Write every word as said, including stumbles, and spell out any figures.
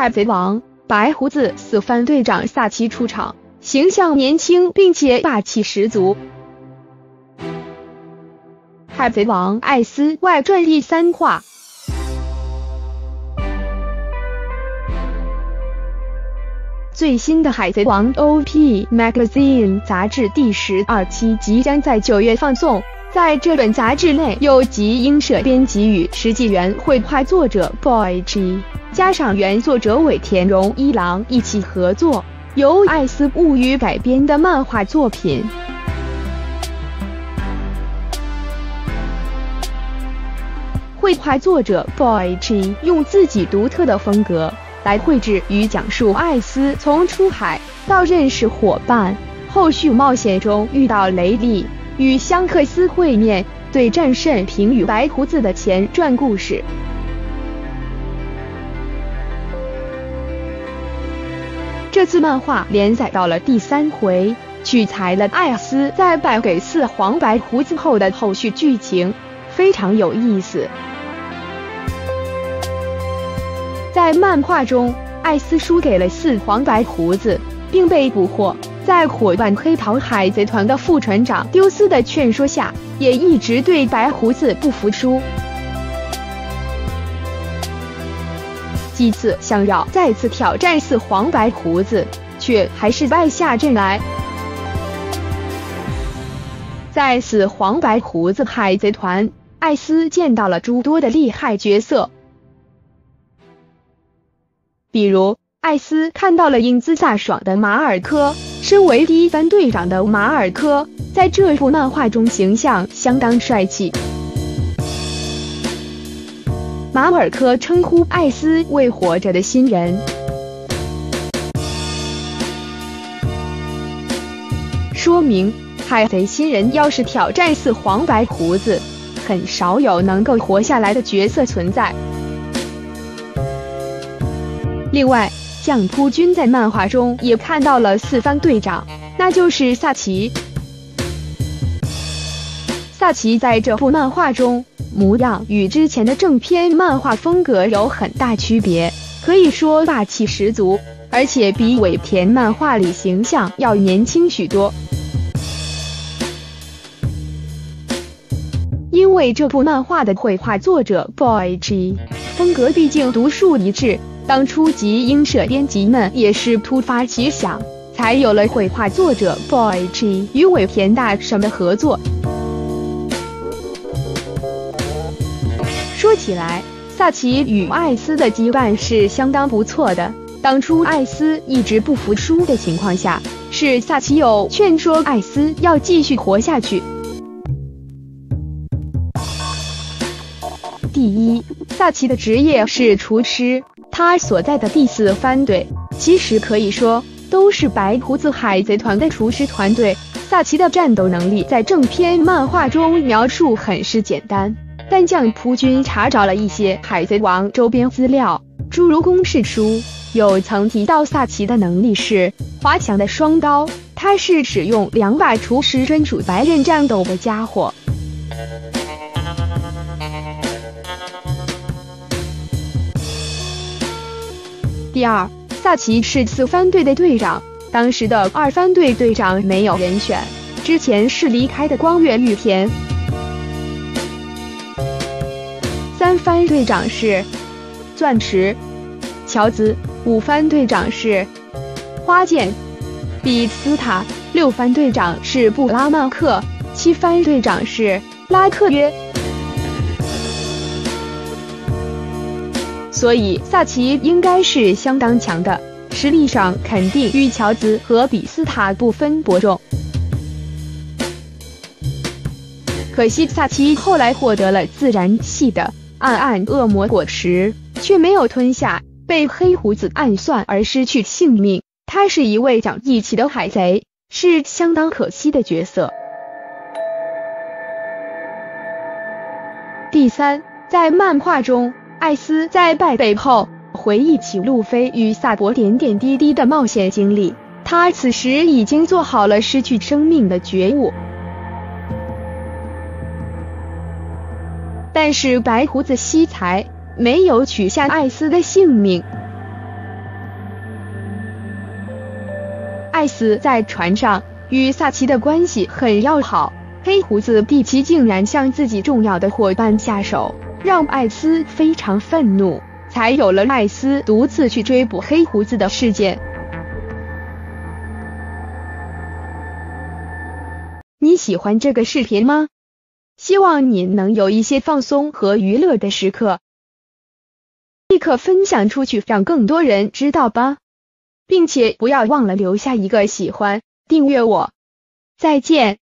海贼王白胡子四番队长萨奇出场，形象年轻并且霸气十足。海贼王艾斯外传第三话。最新的海贼王 O P Magazine 杂志第十二期即将在九月放送。在这本杂志内，由集英社编辑与实际原绘画作者 Boy G 加上原作者尾田荣一郎一起合作，由艾斯物语改编的漫画作品。绘画作者 Boy G 用自己独特的风格来绘制与讲述艾斯从出海到认识伙伴，后续冒险中遇到雷利，与香克斯会面，对战胜平与白胡子的前传故事。这次漫画连载到了第三回，取材了艾斯在败给四皇白胡子后的后续剧情，非常有意思。在漫画中，艾斯输给了四皇白胡子，并被捕获。在伙伴黑袍海贼团的副船长丢斯的劝说下，也一直对白胡子不服输，几次想要再次挑战四皇白胡子，却还是败下阵来。在四皇白胡子海贼团，艾斯见到了诸多的厉害角色，比如艾斯看到了英姿飒爽的马尔科。身为第一番队长的马尔科，在这部漫画中形象相当帅气。马尔科称呼艾斯为活着的新人，说明海贼新人要是挑战四皇白胡子，很少有能够活下来的角色存在。另外，相扑君在漫画中也看到了四番队长，那就是萨奇。萨奇在这部漫画中模样与之前的正片漫画风格有很大区别，可以说霸气十足，而且比尾田漫画里形象要年轻许多。因为这部漫画的绘画作者 Boy G 风格毕竟独树一帜，当初集英社编辑们也是突发奇想，才有了绘画作者 Boy G 与尾田大神的合作。说起来，萨奇与艾斯的羁绊是相当不错的。当初艾斯一直不服输的情况下，是萨奇有劝说艾斯要继续活下去。第一，萨奇的职业是厨师，他所在的第四番队其实可以说都是白胡子海贼团的厨师团队。萨奇的战斗能力在正片漫画中描述很是简单，但将扑君查找了一些海贼王周边资料，诸如公式书，有曾提到萨奇的能力是滑翔的双刀，他是使用两把厨师专属白刃战斗的家伙。第二，萨奇是四番队的队长，当时的二番队队长没有人选，之前是离开的光月玉田。三番队长是钻石乔兹，五番队长是花剑比斯塔，六番队长是布拉曼克，七番队长是拉克约。所以萨奇应该是相当强的，实力上肯定与乔兹和比斯塔不分伯仲。可惜萨奇后来获得了自然系的暗暗恶魔果实，却没有吞下，被黑胡子暗算而失去性命。他是一位讲义气的海贼，是相当可惜的角色。第三，在漫画中，艾斯在败北后回忆起路飞与萨博点点滴滴的冒险经历，他此时已经做好了失去生命的觉悟。但是白胡子惜才，没有取下艾斯的性命。 艾斯在船上与萨奇的关系很要好，黑胡子蒂奇竟然向自己重要的伙伴下手，让艾斯非常愤怒，才有了艾斯独自去追捕黑胡子的事件。你喜欢这个视频吗？希望你能有一些放松和娱乐的时刻，立刻分享出去，让更多人知道吧，并且不要忘了留下一个喜欢，订阅我。再见。